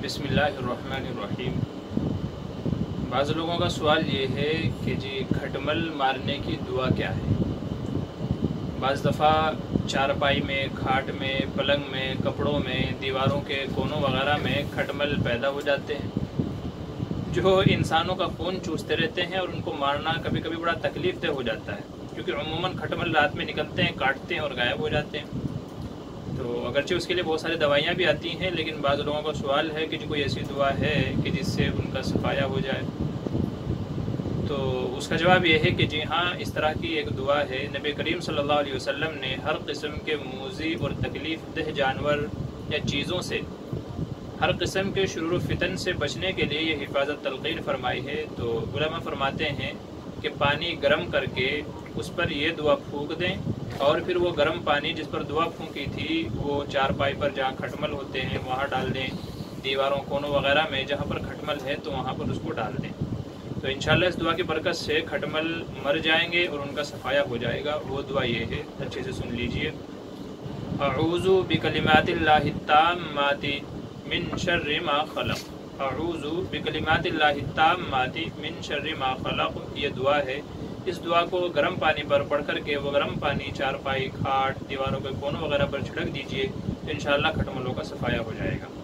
बिस्मिल्लाहिर्रहमानिर्रहीम। बाज़ लोगों का सवाल ये है कि जी खटमल मारने की दुआ क्या है। बाज़ दफ़ा चारपाई में, खाट में, पलंग में, कपड़ों में, दीवारों के कोनों वगैरह में खटमल पैदा हो जाते हैं जो इंसानों का खून चूसते रहते हैं, और उनको मारना कभी कभी बड़ा तकलीफ दह हो जाता है, क्योंकि अमूमन खटमल रात में निकलते हैं, काटते हैं और गायब हो जाते हैं। तो अगरचे उसके लिए बहुत सारी दवाइयाँ भी आती हैं, लेकिन बाज़ लोगों का सवाल है कि जो कोई ऐसी दुआ है कि जिससे उनका सफाया हो जाए। तो उसका जवाब ये है कि जी हाँ, इस तरह की एक दुआ है। नबी करीम सल्लल्लाहु अलैहि वसल्लम ने हर किस्म के मूज़ी और तकलीफ़ दह जानवर या चीज़ों से, हर किस्म के शुरूर फितन से बचने के लिए ये हिफाजत तलक़ीन फरमाई है। तो उलमा फरमाते हैं कि पानी गर्म करके उस पर ये दुआ फूंक दें, और फिर वो गर्म पानी जिस पर दुआ फूंकी थी वो चारपाई पर जहाँ खटमल होते हैं वहाँ डाल दें, दीवारों कोनों वगैरह में जहाँ पर खटमल है तो वहाँ पर उसको डाल दें। तो इंशाअल्लाह इस दुआ की बरकत से खटमल मर जाएंगे और उनका सफाया हो जाएगा। वो दुआ ये है, अच्छे से सुन लीजिए। अऊज़ु बिकलिमातिल्लाहि ताम्माति मिन शर्रि मा खलक़। अऊज़ु बिकलिमातिल्लाहि ताम्माति मिन शर्रि मा खलक़, ये दुआ है। इस दुआ को गर्म पानी पर पढ़ करके वो गर्म पानी चारपाई, खाट, दीवारों के कोनों वगैरह पर छिड़क दीजिए, तो इंशाअल्लाह खटमलों का सफाया हो जाएगा।